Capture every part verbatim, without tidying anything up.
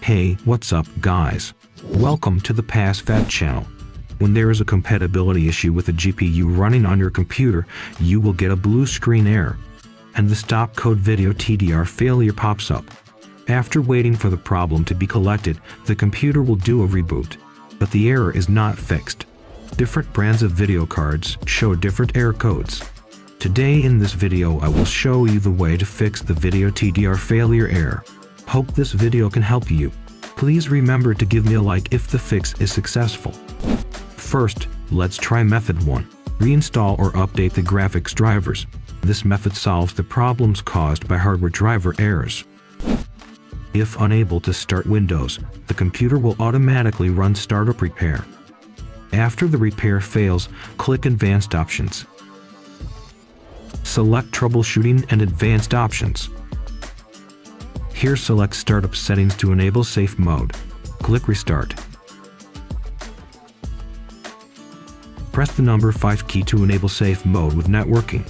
Hey, what's up guys? Welcome to the PassFab channel. When there is a compatibility issue with a G P U running on your computer, you will get a blue screen error, and the stop code video T D R failure pops up. After waiting for the problem to be collected, the computer will do a reboot, but the error is not fixed. Different brands of video cards show different error codes. Today in this video I will show you the way to fix the video T D R failure error. Hope this video can help you. Please remember to give me a like if the fix is successful. First, let's try method one. Reinstall or update the graphics drivers. This method solves the problems caused by hardware driver errors. If unable to start Windows, the computer will automatically run Startup Repair. After the repair fails, click Advanced Options. Select Troubleshooting and Advanced Options. Here select Startup Settings to enable safe mode. Click Restart. Press the number five key to enable safe mode with networking.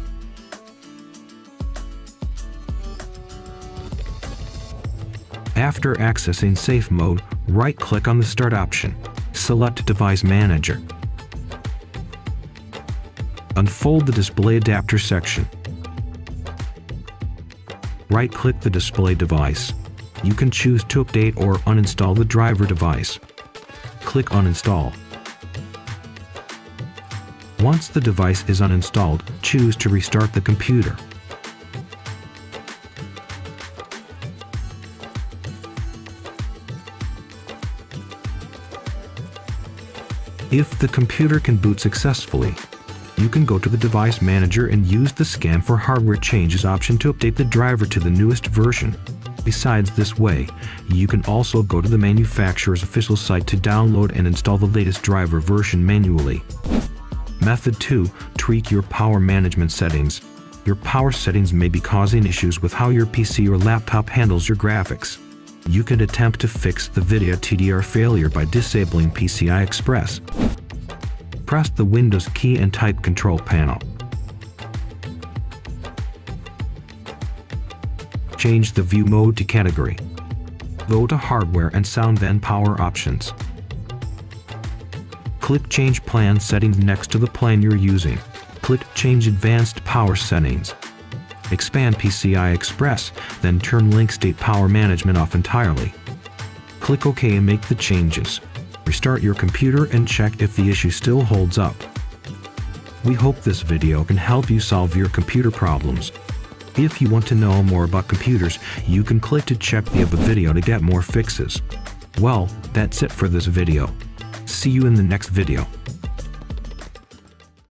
After accessing safe mode, right-click on the Start option. Select Device Manager. Unfold the Display Adapter section. Right-click the display device. You can choose to update or uninstall the driver device. Click Uninstall. Once the device is uninstalled, choose to restart the computer. If the computer can boot successfully, you can go to the Device Manager and use the Scan for Hardware Changes option to update the driver to the newest version. Besides this way, you can also go to the manufacturer's official site to download and install the latest driver version manually. Method two. Tweak your power management settings. Your power settings may be causing issues with how your P C or laptop handles your graphics. You can attempt to fix the video T D R failure by disabling P C I Express. Press the Windows key and type Control Panel. Change the view mode to category. Go to Hardware and Sound, then Power Options. Click Change Plan Settings next to the plan you're using. Click Change Advanced Power Settings. Expand P C I Express, then turn Link State Power Management off entirely. Click OK and make the changes. Restart your computer and check if the issue still holds up. We hope this video can help you solve your computer problems. If you want to know more about computers, you can click to check the other video to get more fixes. Well, that's it for this video. See you in the next video.